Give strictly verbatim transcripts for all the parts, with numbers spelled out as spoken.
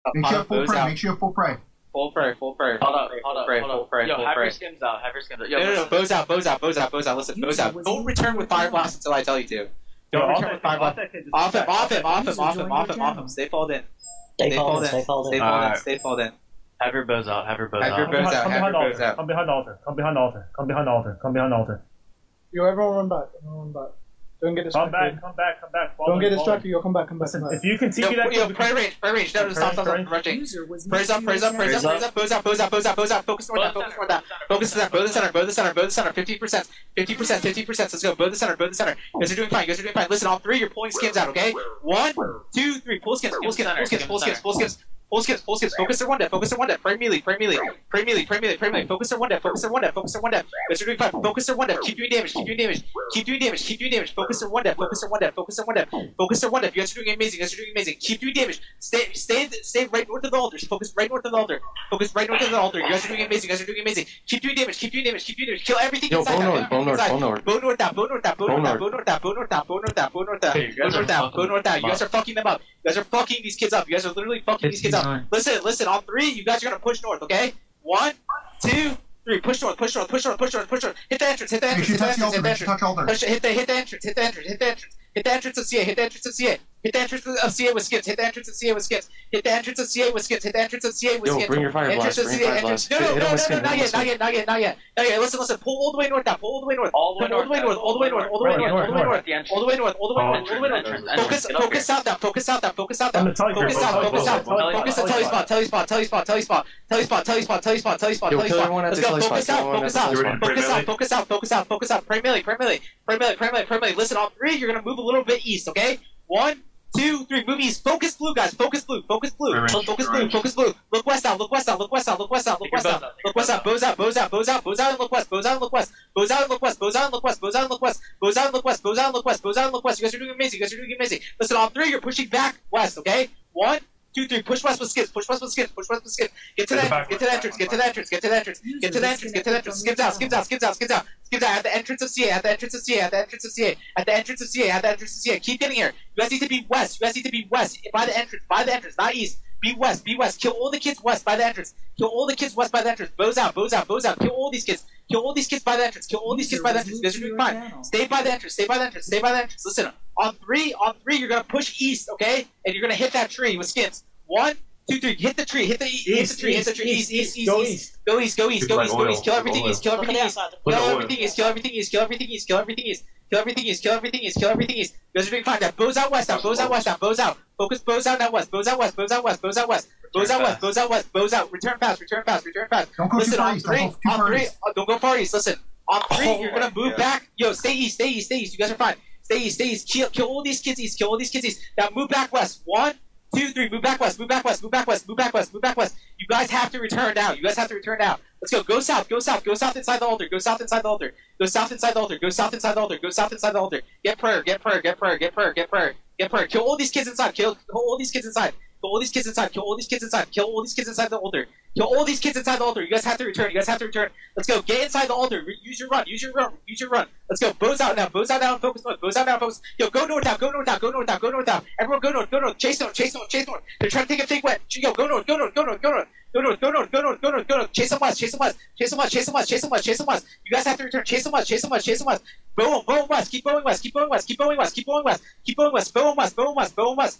Make sure full prey. Make sure full prey. Full prey, full prey. Hold up, hold up, prey, hold full up. prey, Yo, full have prey. your skims out, have your skims out. Yo, no, no, no, bows out, bows out, bows out, bows out, listen, bows out. Don't return with fire blast until I tell you to. Don't return with fire blast. Off him, off him, off him, off him, off him, off him. Stay fold in. Stay Stay fold fold in, in, stay fold stay in. fold in, stay fold in. Have your bows out, have your bows Have out. your bows out, have your bows out. Come behind the altar, come behind the altar, come behind the altar, come behind the altar. Yo, everyone run back, everyone run back. Don't get distracted. Come back, come back, come back. Don't get distracted, yo, come back, come back. Listen, come back. if you continue yo, that... Yo, pray range, pray range. No, no, stop, stop, stop, rushing. Praise up, praise up, praise up, praise up. Bows out, bows out, bows out, bows out. Focus north down, focus north down. Focus to that, bow the center, bow the center, bow the center. fifty percent, fifty percent, fifty percent. Let's go, bow the center, bow the center. You guys are doing fine, you guys are doing fine. Listen, all three, you're pulling skins out, okay? One, two, three. Pull skins, pull skins, pull skins, pull skins, pull skins. Full skips, full skips, focus their one death, focus their one death, pray melee, pray melee, pray melee, pray melee, pray melee, focus their one death, focus their one death, focus their one death, guys are doing fine, focus their one death, keep doing damage, keep doing damage, keep doing damage, keep doing damage, focus their one death, focus their one death, focus their one death, focus their one death, you guys are doing amazing, you guys are doing amazing, keep doing damage, stay, stay, stay right north of the altar, focus right north of the altar, focus right north of the altar, you guys are doing amazing, you guys are doing amazing, keep doing damage, keep doing damage, keep doing damage, kill everything Yo, inside, bone north, bone north, bone north, bone north down, bone north down, bone north down, bone north down, bone north down, bone north down, bone north down, bone north down, bone north down, you guys are fucking them up, you guys are fucking these kids up, you guys are literally fucking these kids up, listen, listen, on three, you guys are gonna push north, okay? One, two, three. Push north, push north, push north, push north, push north. Hit the entrance, hit the entrance, hit the entrance, hit the entrance. Push, hit the, hit the entrance, hit the entrance, hit the entrance. Hit the entrance of C A, hit the entrance of C A. Hit the entrance of C A with skips, hit the entrance of C A with skips. Hit the entrance of C A with skips, hit the entrance of C A with skips. Yo, bring your fire blast, bring your fire blast. No, no, no, no, no, not yet, not yet, not yet, not yet. Not yet, listen, listen, pull all the way north now, pull all the way north. All the way north, all the way north, all the way north, all the way north, all the way north, all the way north, all the way north. Focus, focus out down, focus out down, focus out down. Focus out, focus out, focus on telly spot, telly spot, telly spot, telly spot, telly spot, telly spot, telly spot, telly spot, telly spot. Let's go, focus out, focus out, focus out, focus out, focus out, focus out. Pray melee, pray melee, pray melee, pray melee, pray melee. Listen, on three, you're gonna move a little bit east, okay? One, two, three, move east. Focus blue, guys. Focus blue. Focus blue. Focus blue. Focus blue. Look west out. Look west out. Look west out. Look west out. Look west out. Look west out. Bows out. Bows out. Bows out. Bows out and look west. Bows out and look west. Bows out and look west. Bows out and look west. Bows out and look west. Bows out and look west. Bows out and look west. Bows out and look west. You guys are doing amazing. You guys are doing amazing. Listen, on three, you're pushing back west. Okay. One, two, three. Push west with skips. Push west with skips. Push west with skips. Get to the entrance. Get to the entrance. Get to the entrance. Get to the entrance. Get to the entrance. Get to the entrance. Skips out. Skips out. Skips out. Skips out. Skips out. At the entrance of C A. At the entrance of C A. At the entrance of C A. At the entrance of C A. At the entrance of C A. Keep getting here. You guys need to be west. You guys need to be west by the entrance. By the entrance, not east. Be west. Be west. Kill all the kids west by the entrance. Kill all the kids west by the entrance. Bows out. Bows out. Bows out. Kill all these kids. Kill all these kids by the entrance. Kill all these kids by the entrance. You guys are doing fine. Stay by the entrance. Stay by the entrance. Stay by the entrance. Listen. On three. On three. You're gonna push east. Okay. And you're gonna hit that tree with skins. One. Two, three, hit the tree, hit the east, hit the tree, hit the tree, east, east, east, east, go east, go east, go east, go east, kill everything east, kill everything east, kill everything east, kill everything east, kill everything east, kill everything east, kill everything east, kill everything east, kill everything east. You guys are doing fine. Now bows out west, now bows out west, now bows out. Focus, bows out now west, bows out west, bows out west, bows out west, bows out west, bows out west, bows out. Return fast, return fast, return fast. Listen, on three, on three, don't go far east. Listen, on three, you're gonna move back. Yo, stay east, stay east, stay east. You guys are fine. Stay east, stay east. Kill, kill all these kids east, kill all these kids east. Now move back west. One. Two, three, move back west, move back west, move back west, move back west, move back west. You guys have to return now. You guys have to return now. Let's go. Go south, go south, go south inside the altar, go south inside the altar, go south inside the altar, go south inside the altar, go south inside the altar. Get prayer, get prayer, get prayer, get prayer, get prayer, get prayer. Kill all these kids inside, kill all these kids inside, kill all these kids inside, kill all these kids inside, kill all these kids inside the altar. Kill all these kids inside the altar. You guys have to return. You guys have to return. Let's go. Get inside the altar. Use your run. Use your run. Use your run. Let's go. Bows out now. Bows out now. Focus north. Bows out now. Focus. Yo, go north now. Go north now. Go north now. Go north now. Everyone go north. Go north. Chase north. Chase north. Chase north. They're trying to take a fake wet. Yo, go north. Go north. Go north. Go north. Go north. Go north. Go north. Go north. Go north. Chase them west. Chase them west. Chase them west. Chase them west. Chase them west. Chase them west. You guys have to return. Chase them west. Chase them west. Chase them west. Bow. Bow west. Keep bowing west. Keep bowing west. Keep bowing west. Keep bowing west. Keep bowing west. Bow west. Bow west. Bow west.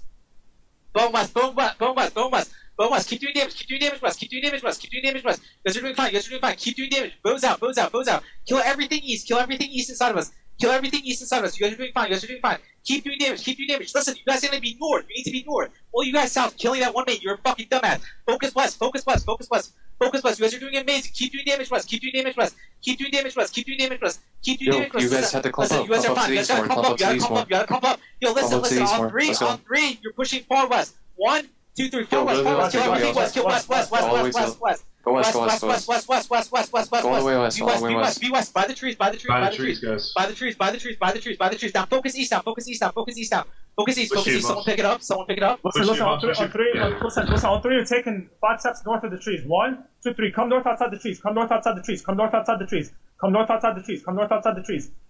Bow west. Bow west. Bow west. Bow west. Bow west, keep doing damage, keep doing damage west, keep doing damage west, keep doing damage west. You guys are doing fine, you guys are doing fine, keep doing damage. Bows out, bows out, bows out. Kill everything east, kill everything east inside of us. Kill everything east inside of us. You guys are doing fine, you guys are doing fine. Keep doing damage, keep doing damage. Listen, you guys are gonna be north, you need to be north. All you guys south, killing that one mate, you're a fucking dumbass. Focus west, focus west, focus west. Focus west, you guys are doing amazing. Keep doing damage west, keep doing damage west. Keep doing damage west, keep doing damage west. Keep doing damage west. You guys have to clump listen, up, you guys are fine, you guys gotta clump up, you gotta clump up, you gotta clump up. Yo, listen, listen, on three, on three, you're pushing far west. One, two, three, four, west, four, west, kill everything west, kill west, west, west, west, west, west. Go west, west, go west, west, west, west, west, west, west, west, go all the way west, be all west, the way be west. west, be west, by the trees, by the trees, by the trees, guys. by the trees, by the trees, by the trees, by the trees. Now focus east, now focus east, now focus east, now focus east, focus east. Someone pick it up, someone pick it up. Listen, listen, on three, on three, listen, listen, on three, you're taking five steps north of the trees. One, two, three. Come north outside the trees. Come north outside the trees. Come north outside the trees. Come north outside the trees. Come north outside the trees.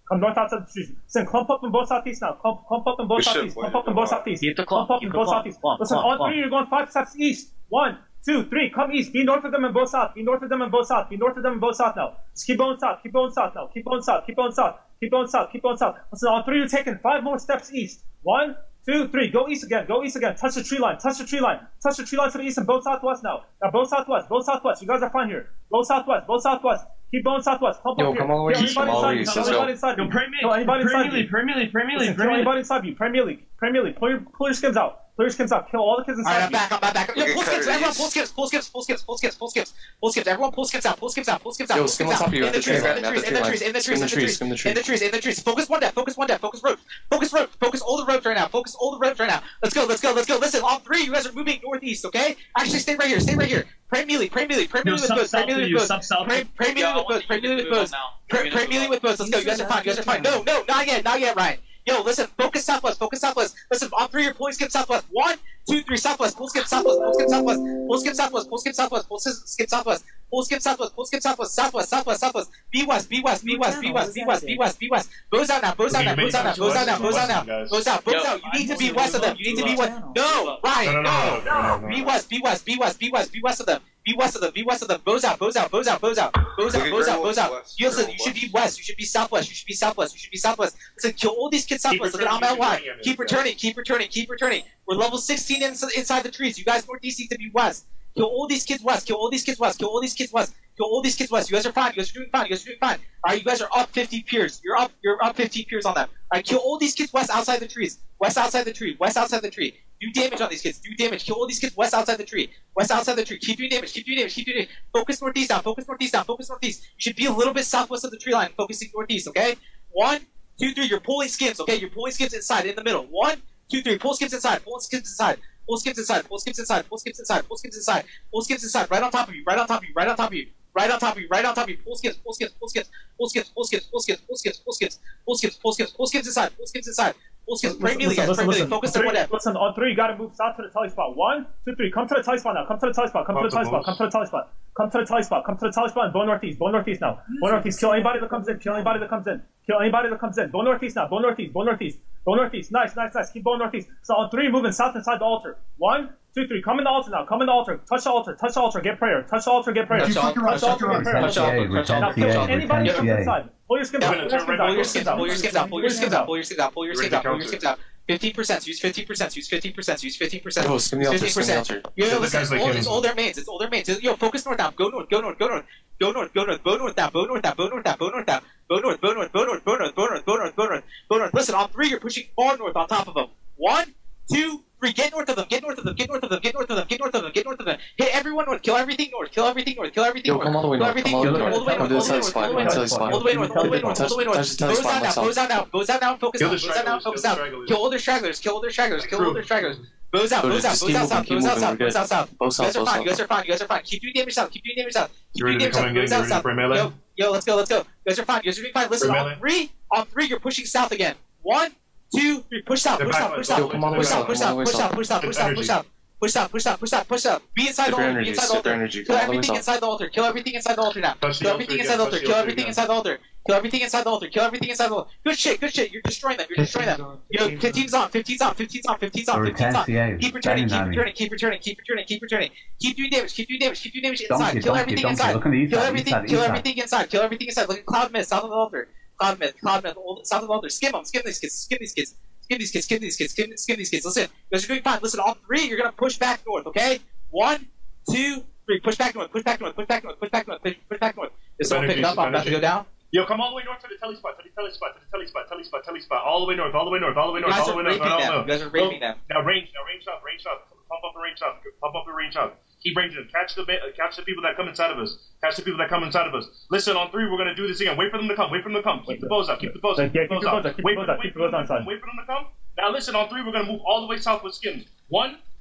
Come north outside the trees. Listen, clump up in both southeast now. Clump, clump up in both southeast. Clump up in both southeast. Keep the clump. Clump up in both southeast. Listen, on three, you're going five steps east. One, two, three. Come east. Be north of them and both south. Be north of them and both south. Be north of them and both south now. Just keep going south. Keep going south now. Keep going south. Keep going south. Keep going south. Keep going south. Listen, on three, you're taking five more steps east. One, two, three. Go east again. Go east again. Touch the tree line. Touch the tree line. Touch the tree line to the east and both southwest now. Now both southwest. Both southwest. You guys are fine here. Both southwest. Both southwest. Keep going southwest. Clump Yo, up here. come all the way Kill east. anybody Come all the way inside you. east. Kill Let's go. anybody inside you. Yo, Premier Kill anybody League, inside Premier you. League, Premier League, Premier Listen, League, kill Premier League. anybody inside you. Premier League. Premier League. Pull your, pull your skins out. Pull your skins out. Kill all the kids inside Alright, I'm you. back, I'm back, back. Yo, Okay, pull skips, Curtis. everyone pull skips, pull skips, pull skips, pull skips, pull skips, pull skips. Everyone pull skips out, pull skips out, pull skips out, Yo, pull skim skips on top out. of you, In at the the trees, tree in the line, trees, at in the the tree trees, in the line. trees, in the trees, Skim the in the trees, in the trees. Focus one depth, focus one depth, focus rope, focus rope, focus all the ropes right now, focus all the ropes right now. Let's go, let's go, let's go. Listen, all three, you guys are moving northeast, okay? Actually, stay right here, stay right here. Pray melee, pray melee, pray melee with bows, pray melee with bows. Pray pray melee with bows, pray melee with bows. Pray pray melee with bows. Let's go. You guys are fine. You guys are fine. No, no, not yet, not yet, Ryan. Yo, listen, focus southwest, focus southwest. Listen, on three, you're pulling skip southwest. One, two, three, southwest. Pull skip southwest, pull skip southwest. Pull skip southwest, pull skip southwest. Pull skip southwest. Pull skip southwest, pull skip southwest. Southwest, southwest, southwest. Be west, be west, be west, be west, be west, be west, be west. Bows out now, bows out now, bows out now, bows out now, bows out now. Bows out, bows out. You need to be west of them. You need to be west. No, Ryan, no, no. Be west, be west, be west, be west, be west of them. Be west of them, be west of them. Bows out, bows out, bows out, bows out. Bows out, bows out, bows out. You listen, you should be west, you should be southwest, you should be southwest, you should be southwest. Listen, kill all these kids southwest. Look at I'm L Y. Keep returning, keep returning, keep returning. We're level sixteen inside the trees. You guys northeast need to be west. Kill all these kids west, kill all these kids west, kill all these kids west, kill all these kids west. You guys are fine, you guys are doing fine, you guys are doing fine. Alright, you guys are up fifty peers. You're up, you're up fifteen peers on them. Alright, kill all these kids west outside the trees. West outside the tree, west outside the tree. Do damage on these kids, do damage. Kill all these kids west outside the tree. West outside the tree. Keep doing damage, keep doing damage, keep doing damage. Focus northeast down, focus northeast down, focus northeast. You should be a little bit southwest of the tree line, focusing northeast, okay? One, two, three, you're pulling skims, okay? You're pulling skims inside, in the middle. One, two, three, pull skims inside, pull skims inside. Pull skips inside, pull skips inside, pull skips inside, pull skips inside, pull skips inside, right on top of you, right on top of you, right on top of you, right on top of you, right on top of you, pull skips, pull skips, pull skips, pull skips, pull skips, pull skips, pull skips, pull skips, pull skips, pull skips, pull skips inside, pull skips inside, pull skips, pray melee guys, pray melee, focus on one end. Listen, on three, you gotta move south to the tally spot. One, two, three, come to the tally spot now, come to the tally spot, come to the tally spot, come to the tally spot, come to the tally spot, come to the tally spot, and go northeast, go northeast now, go northeast, kill anybody that comes in, kill anybody that comes in, kill anybody that comes in, go northeast now, go northeast, go northeast, go northeast, nice, nice, nice, keep going northeast. So on three, moving south inside the altar. One, two, three, come in the altar now, come in the altar, touch the altar, touch the altar, get prayer, touch the altar, get prayer, touch the altar, get prayer, touch the altar, now kill anybody that comes inside. Pull your skins out, pull your skins out, pull your skins out, pull your skins out, pull your skins out, pull your skins out, pull your skins out. Fifteen percent. Use fifteen percent. Use fifteen percent. Use fifteen percent. Yo, skim the altar, skim the altar. Yo, listen, it's all, it's all their mains. It's all their mains. Yo, focus north down. Go north. Go north. Go north. Go north. Go north. Go north down. Go north down. Go north down. Go north down. Go north. Go north. Go north. Go north. Go north. Go north. Go north. Go north. Listen, on three, you're pushing far north on top of them. One, two, three. Get north of them. Get north of them. Get north of them. Get north of them. Get north of them. Get north of them. Hit everyone north. Kill everything north. Kill everything north. Kill everything Yo, north. come all the way Kill north. everything Come all the way north. north. All the way Come north. to the tally spot. Come to the tally spot. All the way north. All the way north. All the way north. Touch the tally Goes spot out now. myself. Goes out now. Goes out now. Focus out. Goes out now. Focus out. Kill all their stragglers. Kill all their stragglers. Kill all their stragglers. Bows out, bows out, bows out south, bows out south, bows out south. You guys are fine, you guys are fine, you guys are fine. Keep doing damage south, keep doing damage south. Keep doing damage south, bows out south. Yo, yo, let's go, let's go. You guys are fine, you guys are doing fine. Listen, on three, on three, you're pushing south again. One, two, three, push south, push south, push south, push south, push south, push south, push south, push south, push south. Push out, push out, push out, push out. Be inside the altar, be inside the altar. Kill everything inside the altar, kill everything inside the altar now. Kill everything inside the altar, kill everything inside the altar. Kill everything inside the altar, kill everything inside the altar. Good shit, good shit, you're destroying them, you're destroying them. Yo, fifteen's on, fifteen's on, fifteen's on, fifteen's on, fifteen's on. Keep returning, keep returning, keep returning, keep returning, keep returning. Keep doing damage, keep doing damage, keep doing damage inside. Kill everything inside. Kill everything, kill everything inside, kill everything inside. Look at Cloud Myth, south of the altar. Cloud Myth, Cloud Myth, south of the altar. Skim them, skim these kids, skim these kids. Skim these kids, skim these kids, skim, skim these kids. Listen, you guys are doing fine. Listen, on three, you're gonna push back north, okay? One, two, three. Push back north, push back north, push back north, push back north, push, push back north. Is someone picking up? I'm about to go down. Yo, come all the way north to the telly spot, to the telly spot, to the telly spot, telly spot, telly spot, all the way north, all the way north, all the way north, all the way north, all the way north. You guys are raping them. Now range, now range up, range up, pump up the range up, pump up the range up. Keep ranging them. Catch the uh, catch the people that come inside of us. Catch the people that come inside of us. Listen, on three, we're gonna do this again. Wait for them to come. Wait for them to come. Keep the bows up. Keep the bows up. Keep the bows up. Wait for them to come. Wait for them to come. Now listen, on three, we're gonna move all the way south with skims. One,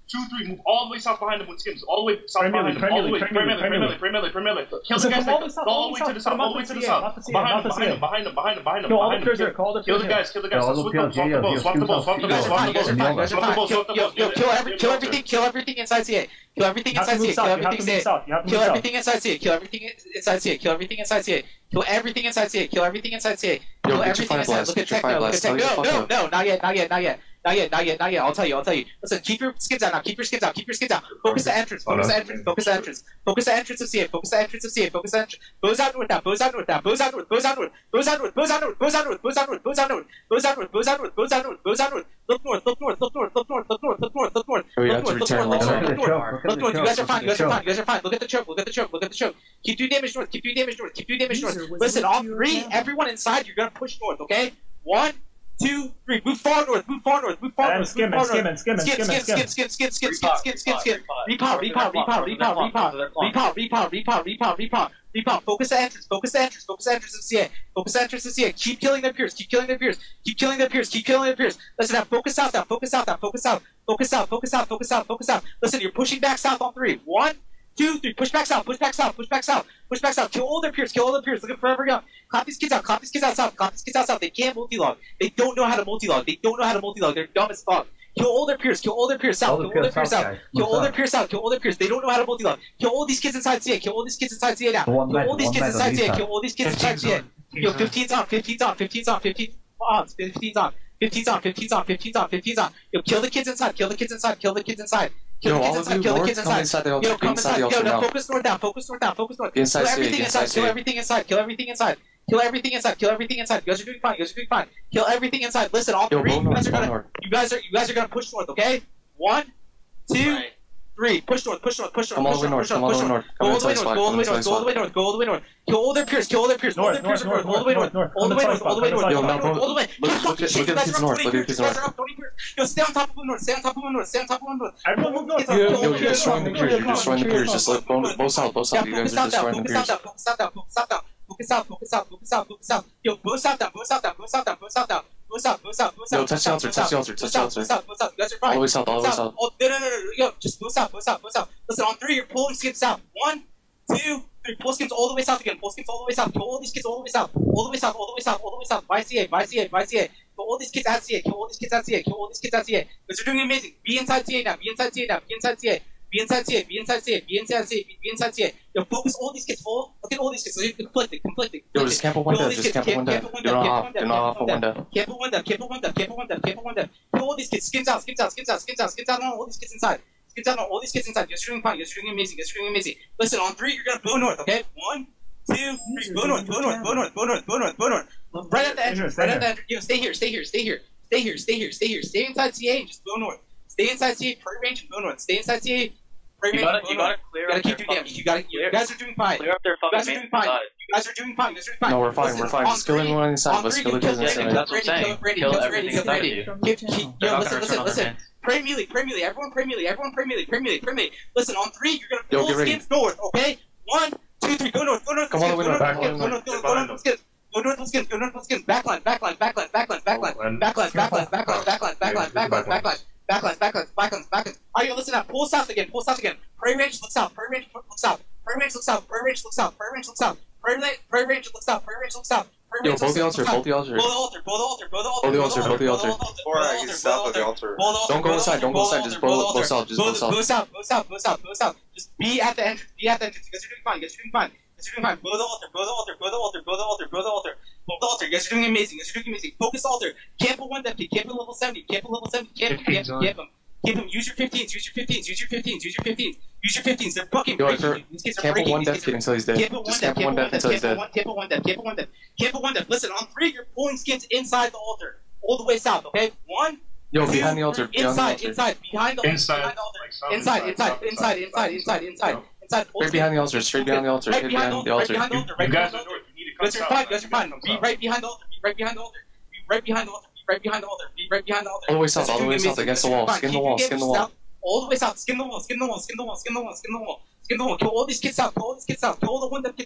Two, three, move all the way south behind them with skims. All the way south behind them. All the way. Pray melee, pray melee, pray melee, pray melee. Kill the guys all the way to the south, all the way to the south. Behind them, behind them, behind them, behind them, behind them. Kill all the prisoners, call the Kill the guys, kill the guys. Swap the bow, swap the bow, swap the bow, swap the bow, swap the bow. Swap the bow, swap the bow. Yo, kill every, kill everything, kill everything inside C A. Kill everything inside C A. Kill everything inside C A. Kill everything inside C A. Kill everything inside C A. Kill everything inside C A. Kill everything inside C A. Kill everything inside C A. Kill everything inside. Look at techno. Look at techno. No, no, no, not yet, not yet, not yet. Not yet, not yet, not yet. I'll tell you, I'll tell you. Listen, keep your skims out now. Keep your skims out. Keep your skims out. Focus the entrance. Focus the entrance. Focus the entrance. Focus the entrance of C A. Focus the entrance of C A. Focus the entrance. Bows out with that. Bows out with that. Bows out with. Bows out with. Bows out with. Bows out with. Bows out with. Bows out with. Bows out with. Bows out with. Bows out with. Bows out with. Bows out with. Look north. Look north. Look north. Look north. Look north. Look north. Look north. We Look have to north. Look return. north. Look Look north. Look north. You guys are fine. You guys are fine. You guys are fine. Look at the choke. Look at the choke. Look at the choke. Keep doing damage north. Keep doing damage north. Keep doing damage north. Listen, on three, everyone inside, you're gonna push north. Okay? One. Two, three, move far north, move far north, move far north, skim move far and north. skim and skim and Skip, skim skip, and skip, skim. skip, skip, skip, skip, skip, skip, skip. Repop, repop, repop, repop, repop, repop, repop, repop, repop, repop, repop. Focus the entrance, focus the entrance, focus the entrance of C A. Focus the entrance of C A. Keep killing their peers, keep killing their peers, keep killing their peers, keep killing their peers. Listen now, focus south now, focus south now, focus south, focus south, focus south, focus south, focus south. Listen, you're pushing back south on three. One, two, three, push back south, push back south, push back south, push back south. Kill all their peers, kill all their peers. Look at Forever Young. Clap these kids out, clap these kids out south, clap these kids out south. They can't multi-log. They don't know how to multi-log. They don't know how to multi-log. They're dumb as fuck. Kill all their peers, kill all their peers south, kill all their peers south, kill all their peers south, kill all their peers. They don't know how to multi-log. Kill all these kids inside C A, kill all these kids inside C A now. Kill all these kids inside C A, kill all these kids inside C A. Yo, fifteen's on, fifteen's on, fifteen's on, fifteen's on, fifteen's on, fifteen's on, fifteen's on, fifteen's on, fifteen's on. Yo, kill the kids inside, kill the kids inside, kill the kids inside. Kill the kids inside, kill the kids inside. Yo, come inside, yo, no, focus north down, focus north down, focus north. Kill everything inside, kill everything inside, kill everything inside. Kill everything inside. Kill everything inside. You guys are doing fine. You guys are doing fine. Kill everything inside. Listen, all three. You guys are gonna. You guys are. You guys are gonna push north. Okay. One, two, three. Push north. Push north. Push north. Come all the way north. Come all the way north. Go all the way north. Go all the way north. Go all the way north. Go all the way north. Kill all their peers. Kill all their peers. All their peers are north. All the way north. All the way north. All the way north. Yo, now, All the way. Look, look at, look at the kids north. Look at the kids north. Yo, stay on top of them north. Stay on top of them north. Stay on top of them north. Everyone move north. Yo, you're destroying the peers. You're destroying the peers. Just let both both south. Both south. You guys are destroying the peers. Focus out down. Focus out down. Focus out, focus out, focus out, focus out. Yo, both out down, both out down, both out down, both out down. Both out, both out, both out. Yo, touch the altar, touch the altar, touch the altar. Both out, both out. You guys are fine. All the way south, all the way south. Oh, no, no, no, no. Yo, just both out, both out, both out. Listen, on three, you're pulling skips south. One, two, three. Pull skips all the way south again. Pull skips all the way south. Kill all these kids all the way south. All the way south, all the way south, all the way south. By C A, by C A, by C A. Kill all these kids at C A. Kill all these kids at C A. Kill all these kids at C A. Because you're doing amazing. Be inside C A now. Be inside C A now. Be inside C A. Be inside C A, be inside C A, be inside C A, be inside C A. Yo, focus all these kids full. Look at all these kids. They're conflicted, conflicted. Yo, just camp a window, just camp a window. Do not off, do not off a window. Camp a window, camp a window, camp a window, camp a window. Kill all these kids. Skins out, skins out, skins out, skins out, skins out on all these kids inside. Skins out on all these kids inside. You're doing fine. You're doing amazing. You're doing amazing. Listen, on three, you're gonna go north, okay? One, two, three. Go north, go north, go north, go north, go north, go north. Right at the entrance, right at the entrance. Yo, stay here, stay here, stay here, stay here, stay here, stay here. Stay inside C A and just go north. Stay inside C A, pray range and go north. Stay inside C A. You gotta, you gotta clear you gotta up keep their doing damage. You gotta. You guys are doing fine. Clear up their You guys fucking are doing fine. main You guys are doing fine. You guys are doing fine. No, we're fine, Listen, we're fine. on Just kill three- everyone inside. on Let's three, kill the kill kids Brady, inside. kill That's what I'm Brady, saying. kill Brady, Kill kill Brady, everything kill inside Brady. of you. Keep, keep, They're yo, not listen, gonna listen, turn on listen. their hands. Pray melee, pray melee. Everyone pray melee. Everyone pray melee, pray melee, pray melee. Listen, on three, you're gonna Yo, pull get ready. skins north, okay? One, two, three. Go north, go north. Come skins, all the way go north, back go on north, north. go north, go north, skins. Go north with skins, go north with skins. Backline, backline, backline, backline, backline, backline, backline, backline, backline, backline, backline, backline. Backlines, backlines, backlines, backlines. Alright, yo, listen up. Pull south again. Pull south again. Pray range looks out. Pray range looks out. Pray range looks out. Pray range looks out. Pray range looks out. Pray range, pray range looks out. Pray range looks out. Yo, both the altar, both the altar. Both the altar. Both the altar. Both the altar. Both the altar, both the altar. Or I get south of the altar. Don't go inside, don't go inside. Just both both south, just both south. Go south. Go south. Go south. Go south. Just be at the entrance. Be at the entrance. You guys are doing fine. You guys are doing fine. You guys are doing fine. Blow the altar. Blow the altar. Blow the altar. Blow the altar. Blow the altar. Blow the altar. You guys are doing amazing. You guys are doing amazing. Focus altar. Camp a one deputy. Camp a level seventy. Camp a level seventy. Camp him. Camp him. Camp him. Give them, use your fifteens, use your fifteens, use your fifteens, use your fifteens, use your fifteens. They're fucking Yo, breaking. These kids are camp breaking. one death kid until he's dead. Just camp one death until he's dead. Camp one death, camp one death, camp one death. Listen, on three, you're pulling skins inside the altar, all the way south, okay? One, Yo, two, behind the altar, behind the inside, altar. inside, behind the altar, Inside, behind the altar. like south, Inside, inside, inside, inside, inside, inside, inside, inside, inside. Straight behind the altar, straight behind the altar, Right hit behind behind the the altar, right altar. behind the altar, You right guys behind are the altar. north. You need to You come guys are south. fine, you guys are fine. Come Be south. right behind the altar, be right behind the altar, be right behind the altar, be right behind the altar, be right behind the altar. All the way south, all the way south, against the wall. Skin the wall, skin the wall. All the way south, skin the wall, skin the wall, skin the wall, skin the wall, skin the wall, skin the wall. Kill all these kids out, kill all these kids out, kill all the one that kids out.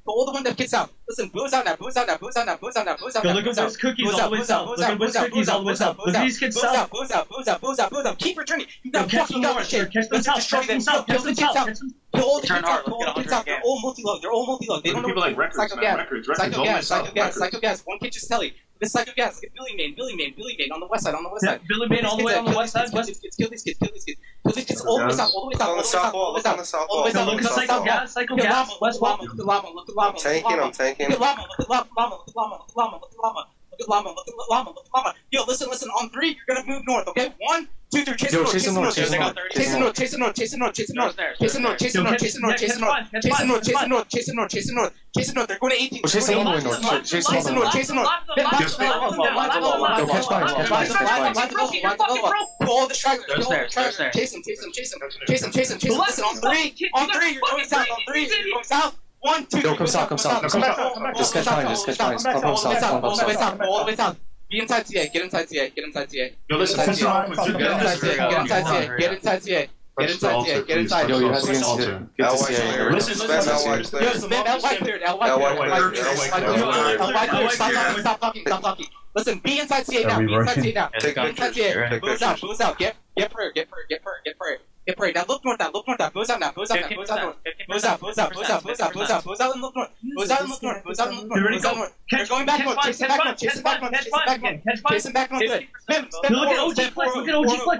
Kill all the one that kids out. Listen, booze out now, booze out now, booze out now, booze out now, booze out now. Look at those cookies all the way south. Look at those cookies all the way south. Look at these kids south. Booze out, booze out, booze out, booze out. Keep returning. You got fucking got the shit. Catch them south. Catch them south. Catch them south. Kill all the kids out. Kill all the kids out. They're all multi-log. They're all multi-log. They don't know people like records, Psycho man. gas. Records, Psycho records, gas. Psycho records. gas. Psycho gas. One kid just telly. This Psycho gas. Billy Main. Billy Main. Billy Main on the west side. On the west side. Billy Main all the way on the west side. Kill these kids. Kill these kids. Kill these kids. Kill these kids all the way south. All the way south. On the south wall. Look on the south wall. Look Look at Psycho gas. Psycho gas. West wall. Look at llama. Look at llama. I'm tanking, I'm tanking. Look at llama. Look at llama. Look at llama. Look at llama. Look at llama. Look at llama. Look at llama. Look at llama. Yo, listen, listen. On three, you're gonna move north. Okay, one, two, three. Chase the north. Chase the north. Chase the north. Chase the north. Chase the north. Chase the north. Chase the north. Chase the north. Chase the north. Chase the north. Chase the north. Chase the north. Chase the north. Chase the north. Chase the north. Chase the north. They're going to eighteen. Chase the north. Chase the north. Chase the north. Yo, catch mine. Catch mine. Catch mine. All the strikers. Chase him. Chase him. Chase him. Chase him. Chase him. Chase him. Listen, on three. On three. You're going south. On three. You're going south. One, two, Yo, come south. Come south. Come south. Just catch mine. Just catch mine. Come from south. Come from south. All the way south. Be inside C A. Get inside C A. Get inside C A. Yo, listen, Get listen, inside C A. Get inside C A. Get inside C A. Get inside C A. Get inside. Yo, you have to get to get to C A. Listen, listen, Yo, man, L Y cleared. L Y cleared. L Y cleared. Stop talking. Stop talking. Stop talking. Listen, be inside C A now. Be inside C A now. Be inside C A. Booze out. Booze out. Get get prayer. Get prayer. Get prayer. Get prayer. Get prayer. Now look north now. Look north now. Booze out now. Booze out now. Booze out north. Booze out. Booze out. Booze out. Booze out. Booze out. Booze out and look north. Booze out and look north. Booze out and look north. Booze out north. They're going back north. Chase him back north. Chase him back north. Chase him back north. Chase him back north. Good. Look at O G Flex. Look at O G Flex.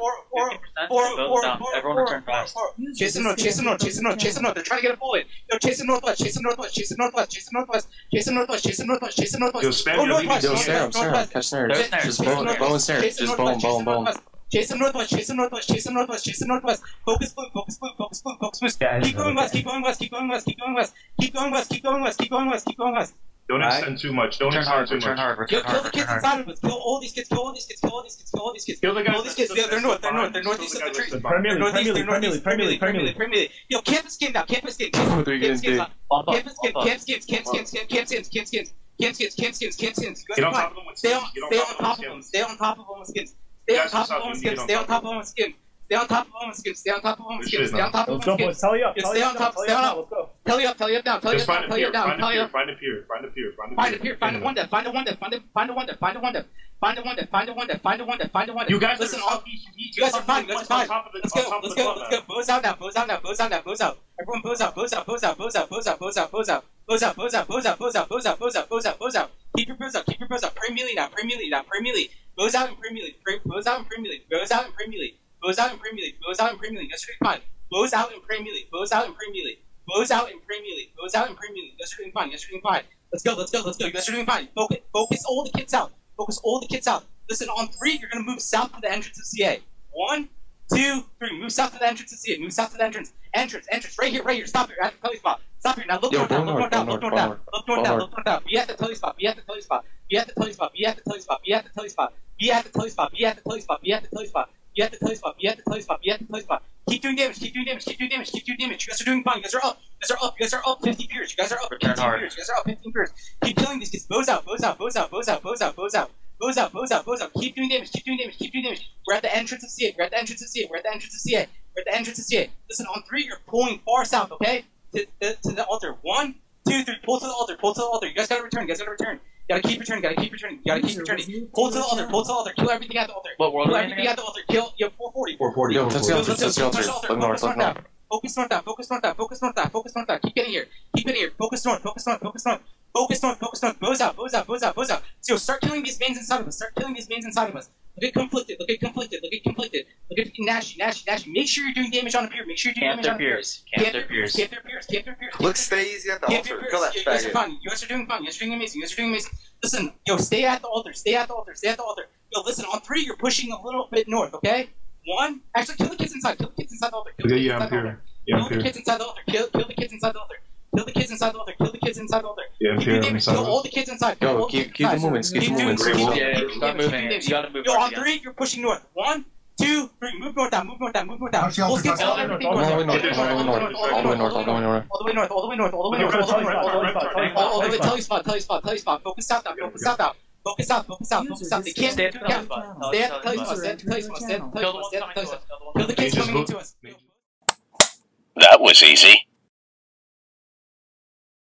Everyone return fast. Chase him north. Chase him north. Chase him north. Chase him north. They're trying to get a bullet. Yo, chase him northwest. Chase him northwest. Chase him northwest. Chase him northwest. Chase him northwest. Chase him northwest. Chase him northwest. Yo, spam Oh, your northwest. Yo, snare him. Snare him. Catch snare. Just bow bow and snare. Just bow bow bow. Chase him northwest, chase him northwest, chase him northwest, chase him northwest. Focus blue, focus blue, focus blue, focus blue. Keep going west, keep going west, keep going west, keep going west, keep going west, keep going west, keep going west, keep going west. Don't extend too much. Don't extend too much. Kill, kill the kids inside of us. Kill all these kids. Kill all these kids. Kill all these kids. Kill all these kids. Kill the guys. Kill all these kids. They're north. They're north. They're northeast of the tree. Premier, Premier, Premier, Premier, Premier, Premier. Yo, campus skin now. Campus skin. Campus skin. Campus skin. Campus skins. Campus skins. Campus skins. Campus skins. Campus skins. Campus skins. Campus skins. Campus skins. Get on top of them with Stay skins. on. Get on Stay top on of them top with of them. skins. Stay on top of them with skins. Stay on top of them with skins. Stay on top of them with skins. Stay on top of them with skins. Stay on top of them with skins. Stay on top of them Let's with go, skins. boys. Tell you up. Stay on top. Stay on Let's top. go. Tell you up. Tell you up now. Tell you Just up find now. a Tell you pier. up now. Find a Tell you pier. up. Find a pier. Find a pier. Find a pier. Find a pier, find a one that, find a one that, find a find a one that, find a one that, find a one that, find a one that, find a one that, find a one that. You guys listen, are all you guys are fine, you guys are fine. Let's go, let's go, let's go. Booze out now, booze out now, booze out now, booze out. Everyone booze out, booze out, booze out, booze out, booze out, booze out, booze out, booze out, booze out, booze out, booze out, booze out, booze out, booze out, booze out. Keep your booze out, keep your booze out. Pray melee now, pray melee now, pray melee. Booze out and pray melee, booze out and pray melee, booze out and pray melee, booze out and pray melee, booze out and pray melee. Yesterday fine. Booze out and pray melee, booze out and pray melee, booze out and pray melee, booze out and pray melee. Yesterday fine, yesterday fine. Let's go, let's go, let's go. You guys are doing fine. Focus, focus all the kids out. Focus all the kids out. Listen, on three, you're gonna move south to the entrance of C A. One, two, three. Move south to the entrance of C A. Move south to the entrance. Entrance, entrance. Right here, right here. Stop here. At the telly spot. Stop here. Now look north down. Look north down. Look north down. Look north down. Look north down. Be at the telly spot. Be at the telly spot. Be at the telly spot. Be at the telly spot. Be at the telly spot. Be at the telly spot. Be at the telly spot. Be at the telly spot. Be at the telly spot. Be at the telly spot. Be at the telly spot. Keep doing damage. Keep doing damage. Keep doing damage. Keep doing damage. You guys are doing fine. You guys are up. You guys are up. You guys are up. Fifty peers. You guys are up. Fifteen peers. You guys are up. Fifteen peers. Keep killing these kids. Bows out. Bows out. Bows out. Bows out. Bows out. Bows out. Bows out. Bows out. Bows out. Keep doing damage. Keep doing damage. Keep doing damage. We're at the entrance of C A. We're at the entrance of C A. We're at the entrance of C A. We're at the entrance of C A. Listen, on three, you're pulling far south. Okay, to the to the altar. One, two, three. Pull to the altar. Pull to the altar. You guys gotta return. You guys gotta return. You gotta keep returning. You gotta keep returning. You gotta keep returning. Pull to the altar. Pull to the altar. Kill everything at the altar. What world Kill are we in everything at the altar. Kill. Yo, four forty. four forty. Yo, touch the altar. Touch the altar. Look north. Look north. Focus north down. Focus north down. Focus north down. Focus north down. Keep getting here. Keep getting here. Focus north. Focus north. Focus north. Focus north. Focus north. Bows out. Bows out. Bows out. Bows out. So start killing these veins inside of us. Start killing these veins inside of us. Look at conflicted. Look at conflicted. Look at conflicted. Look at Nashy. Nashy. Nashy. Make sure you're doing damage on a pier. Make sure you're doing damage on a pier. Camp their peers. Camp their peers. Camp their peers. Look, stay easy at the altar. Kill that you guys are faggot. fine. You guys are doing fine. You guys are doing amazing. You guys are doing amazing. Listen, yo, stay at the altar. Stay at the altar. Stay at the altar. Yo, listen, on three, you're pushing a little bit north, okay? One, actually, kill the kids inside. Kill the kids inside the altar. Kill the kids inside the altar. Kill the kids inside the altar. Kill kill the kids inside the altar. Kill the kids inside the altar. Kill the kids inside the altar. Yeah, keep doing damage. Kill all the kids inside. Yo, keep keep the movements. Keep the movements. Keep doing Yeah, damage. start moving. You gotta move. Yo, on three, you're pushing north. One, two, three. Move north down. Move north down. Move north down. Those kids all everything All the way north. north. All the way north. All the way north. All the way north. All the way north. All the way north. All the way north. All the way north. All the way north. All the way. Tell you spot. Tell you spot. Tell you spot. Focus south now. Focus south now. Focus out, focus out, focus out. They can't Stay do at the it. spot. Stay at the telly spot. Stay at the telly spot. Stay at the telly spot. Stay at the telly spot. Kill the kids coming into us. That was easy.